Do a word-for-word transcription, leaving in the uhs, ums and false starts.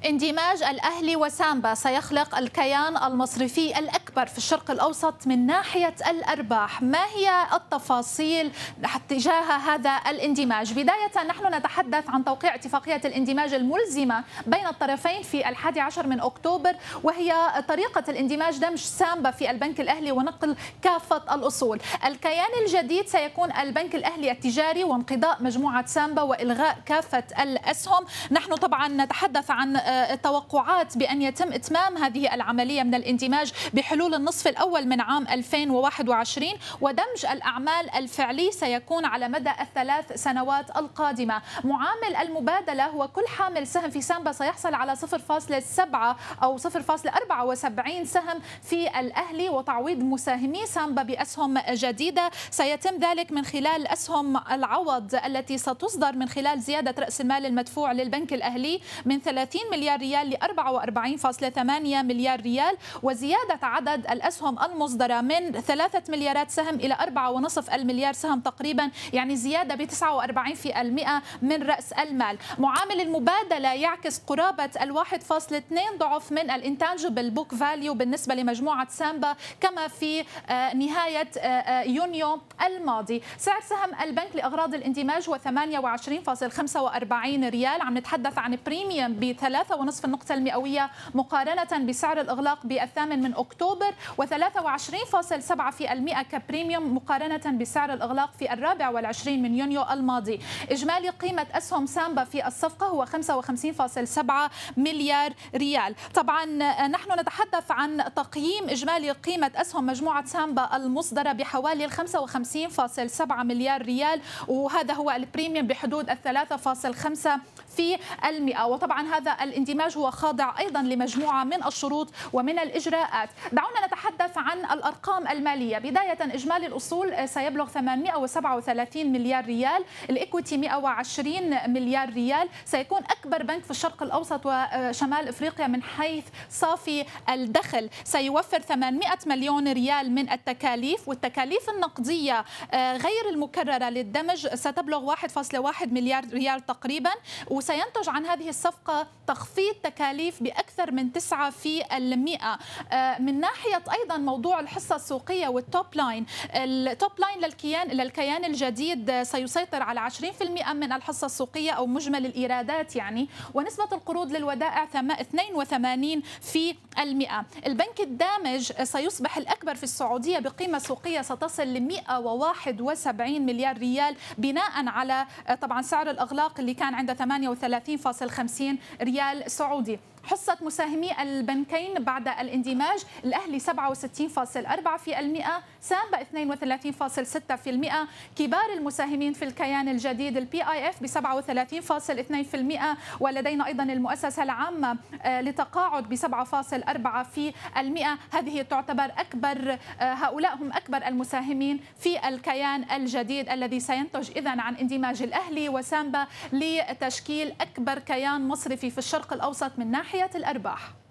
اندماج الأهلي وسامبا سيخلق الكيان المصرفي الأكبر في الشرق الأوسط من ناحية الأرباح. ما هي التفاصيل تجاه هذا الاندماج؟ بداية نحن نتحدث عن توقيع اتفاقية الاندماج الملزمة بين الطرفين في الحادي عشر من أكتوبر، وهي طريقة الاندماج دمج سامبا في البنك الأهلي ونقل كافة الأصول. الكيان الجديد سيكون البنك الأهلي التجاري وانقضاء مجموعة سامبا وإلغاء كافة الأسهم. نحن طبعا نتحدث عن التوقعات بأن يتم إتمام هذه العملية من الاندماج بحلول النصف الأول من عام ألفين وواحد وعشرين، ودمج الأعمال الفعلي سيكون على مدى الثلاث سنوات القادمة. معامل المبادلة هو كل حامل سهم في سامبا سيحصل على صفر فاصلة سبعة أو صفر فاصلة أربعة وسبعين سهم في الأهلي، وتعويض مساهمي سامبا بأسهم جديدة سيتم ذلك من خلال أسهم العوض التي ستصدر من خلال زيادة رأس المال المدفوع للبنك الأهلي من ثلاثين مليار ريال ل أربعة وأربعين فاصلة ثمانية مليار ريال، وزيادة عدد الأسهم المصدرة من ثلاثة مليارات سهم إلى أربعة ونصف المليار سهم تقريبا، يعني زيادة ب تسعة وأربعين بالمئة من رأس المال. معامل المبادلة يعكس قرابة الواحد فاصلة اثنين ضعف من الانتانجبل بوك فاليو بالنسبة لمجموعة سامبا كما في نهاية يونيو الماضي. سعر سهم البنك لأغراض الاندماج هو ثمانية وعشرين فاصلة خمسة وأربعين ريال، عم نتحدث عن بريميوم بثلاثة ونصف النقطة المئوية مقارنة بسعر الإغلاق بالثامن من أكتوبر، وثلاثة وعشرين فاصلة سبعة بالمئة كبريميوم مقارنة بسعر الإغلاق في الرابع والعشرين من يونيو الماضي. إجمالي قيمة أسهم سامبا في الصفقة هو خمسة وخمسين فاصلة سبعة مليار ريال. طبعا نحن نتحدث عن تقييم إجمالي قيمة أسهم مجموعة سامبا المصدرة بحوالي خمسة وخمسين فاصلة سبعة مليار ريال، وهذا هو البريميوم بحدود الثلاثة فاصلة خمسة في المئة. وطبعا هذا الاندماج هو خاضع أيضا لمجموعة من الشروط ومن الإجراءات. دعونا نتحدث عن الأرقام المالية. بداية إجمالي الأصول سيبلغ ثمانمئة وسبعة وثلاثين مليار ريال، الإكويتي مئة وعشرين مليار ريال. سيكون أكبر بنك في الشرق الأوسط وشمال إفريقيا من حيث صافي الدخل، سيوفر ثمانمئة مليون ريال من التكاليف، والتكاليف النقدية غير المكررة للدمج ستبلغ واحد فاصلة واحد مليار ريال تقريبا، وسينتج عن هذه الصفقة تخفيض تكاليف بأكثر من تسعة في المئة. من ناحية أيضا موضوع الحصة السوقية والتوب لاين، التوب لاين للكيان للكيان الجديد سيسيطر على عشرين بالمئة من الحصة السوقية أو مجمل الإيرادات يعني، ونسبة القروض للودائع اثنين وثمانين بالمئة. البنك الدامج سيصبح الأكبر في السعودية بقيمة سوقية ستصل ل مئة وواحد وسبعين مليار ريال، بناء على طبعا سعر الإغلاق اللي كان عند ثمانية وثلاثين فاصلة خمسين ريال سعودي. حصة مساهمي البنكين بعد الاندماج، الأهلي سبعة وستين فاصلة أربعة بالمئة، سامبا اثنين وثلاثين فاصلة ستة بالمئة. كبار المساهمين في الكيان الجديد البي اي اف ب سبعة وثلاثين فاصلة اثنين بالمئة، ولدينا أيضا المؤسسة العامة لتقاعد ب سبعة فاصلة أربعة بالمئة. هذه تعتبر أكبر هؤلاء هم أكبر المساهمين في الكيان الجديد الذي سينتج إذن عن اندماج الأهلي وسامبا لتشكيل أكبر كيان مصرفي في الشرق الأوسط من ناحية الأرباح.